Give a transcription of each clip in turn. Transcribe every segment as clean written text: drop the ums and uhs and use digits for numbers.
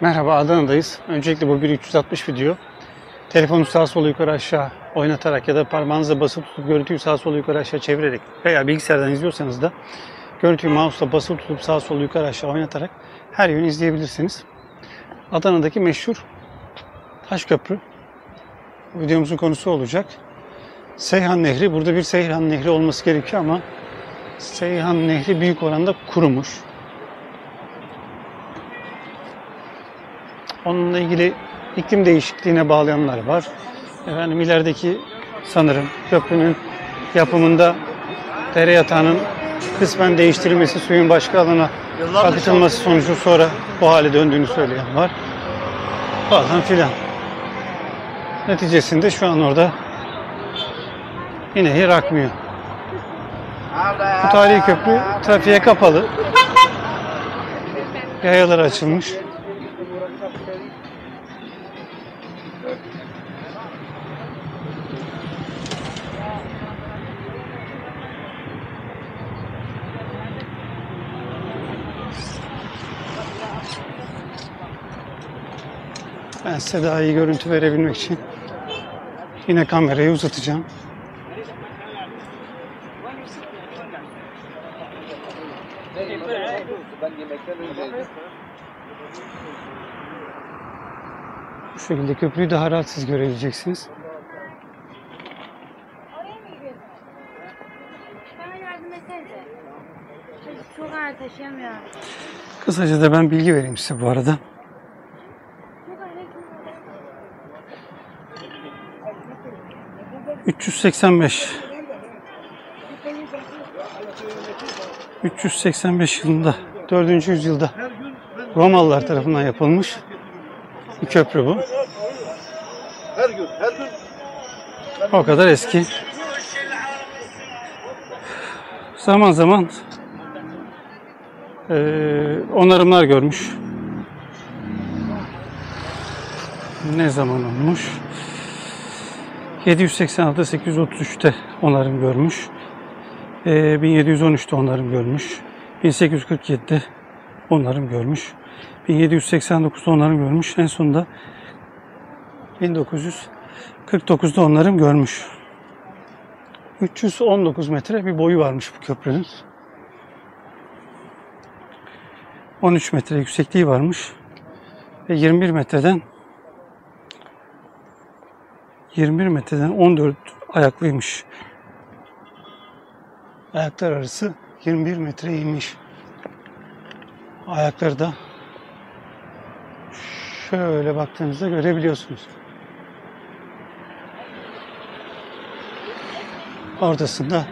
Merhaba, Adana'dayız. Öncelikle bu bir 360 video. Telefonu sağa sola yukarı aşağı oynatarak ya da parmağınızla basılı tutup görüntüyü sağa sola yukarı aşağı çevirerek veya bilgisayardan izliyorsanız da görüntüyü mouse'la basılı tutup sağa sola yukarı aşağı oynatarak her yönü izleyebilirsiniz. Adana'daki meşhur Taşköprü videomuzun konusu olacak. Seyhan Nehri. Burada bir Seyhan Nehri olması gerekiyor ama Seyhan Nehri büyük oranda kurumuş. Onunla ilgili iklim değişikliğine bağlayanlar var. Efendim ilerideki sanırım köprünün yapımında dere yatağının kısmen değiştirilmesi, suyun başka alana akıtılması sonucu sonra bu hale döndüğünü söyleyen var. Falan filan. Neticesinde şu an orada nehir akmıyor. Bu tarihi köprü trafiğe kapalı. Yayalar açılmış. Ben size daha iyi görüntü verebilmek için yine kamerayı uzatacağım. Bu şekilde köprüyü daha rahatsız görebileceksiniz. Çok ağır taşıyamıyor. Kısaca da ben bilgi vereyim size bu arada. ...385 yılında, 4. yüzyılda Romalılar tarafından yapılmış bir köprü bu. O kadar eski. Zaman zaman onarımlar görmüş. Ne zaman olmuş? 786-833'te onarım görmüş. 1713'te onarım görmüş. 1847'de onarım görmüş. 1789'da onarım görmüş. En sonunda 1949'da onarım görmüş. 319 metre bir boyu varmış bu köprünün. 13 metre yüksekliği varmış. Ve 21 metreden 14 ayaklıymış. Ayaklar arası 21 metreymiş. Ayakları da şöyle baktığınızda görebiliyorsunuz. Ortasında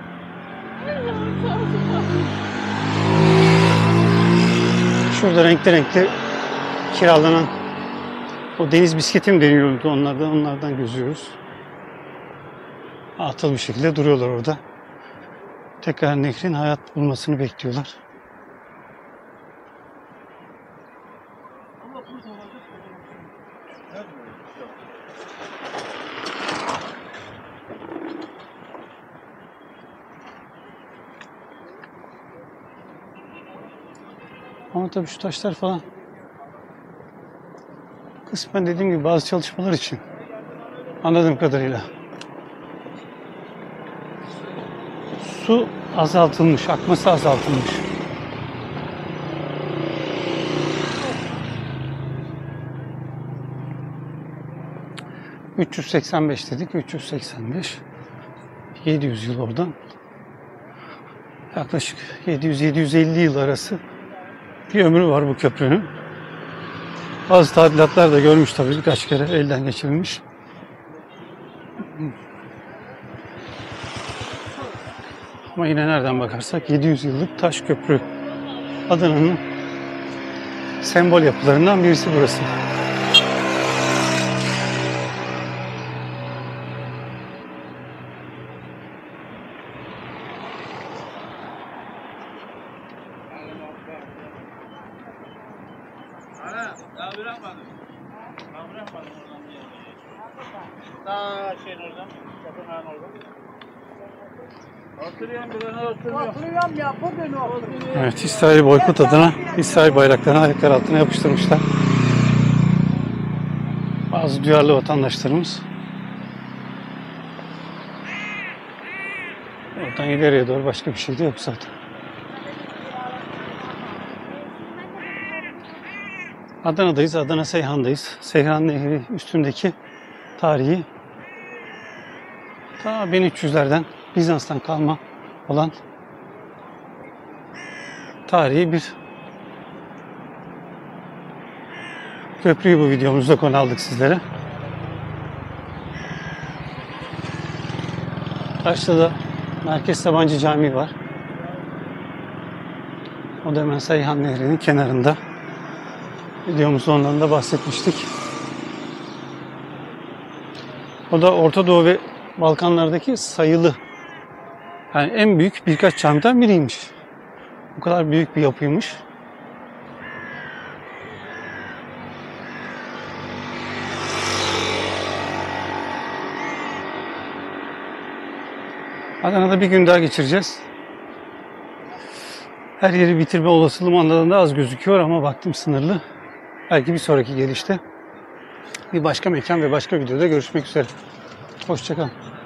şurada renkli renkli kiralanan o deniz bisikleti mi deniyordu, onlardan gözüyoruz. Atıl bir şekilde duruyorlar orada. Tekrar nehrin hayat bulmasını bekliyorlar. Ama tabii şu taşlar falan kısmen dediğim gibi bazı çalışmalar için anladığım kadarıyla su azaltılmış, akması azaltılmış. ...385 dedik, 385. 700 yıl oradan. Yaklaşık 700-750 yıl arası bir ömrü var bu köprünün. Bazı tadilatlar da görmüş tabii, birkaç kere elden geçirilmiş. Ama yine nereden bakarsak 700 yıllık taş köprü. Adana'nın sembol yapılarından birisi burası. Evet, İsrail boykot adına İsrail bayraklarını ayaklar altına yapıştırmışlar. bazı duyarlı vatandaşlarımız oradan ileriye doğru başka bir şey de yok zaten. Adana'dayız. Adana Seyhan'dayız. Seyhan Nehri üstündeki tarihi ta 1300'lerden Bizans'tan kalma olan tarihi bir köprüyü bu videomuzda konu aldık sizlere. Karşıda da Merkez Sabancı Camii var. O da hemen Seyhan Nehri'nin kenarında. Videomuzda ondan da bahsetmiştik. O da Orta Doğu ve Balkanlardaki sayılı, yani en büyük birkaç camiden biriymiş. Bu kadar büyük bir yapıymış. Adana'da bir gün daha geçireceğiz. Her yeri bitirme olasılığım ondan da az gözüküyor ama vaktim sınırlı. Belki bir sonraki gelişte bir başka mekan ve başka videoda görüşmek üzere. Hoşça kalın.